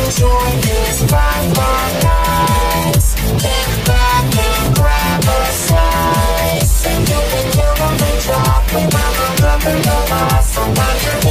enjoy these 5 more nights. Kick back and grab a slice, and you can drop. Remember, your loss, so